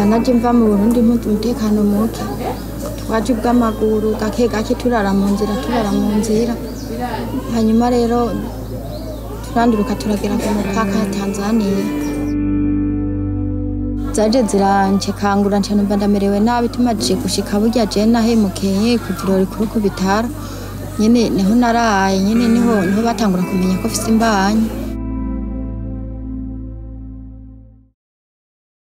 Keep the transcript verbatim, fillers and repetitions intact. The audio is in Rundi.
naje mva mu Burundi mpunze umutekano muke twaje ubw'amaguru gake gake turara mu nzira turara mu nzira hanyuma rero turanduruka turagera ku mupaka wa Tanzania zaje ziranje kangura nce numva ndamerewe nabi tumaje gushika burya je nahemukeye ku ivuriro rikuru ku bitaro nyene niho naraye nyene niho niho batangura kumenya ko mfise imbanyi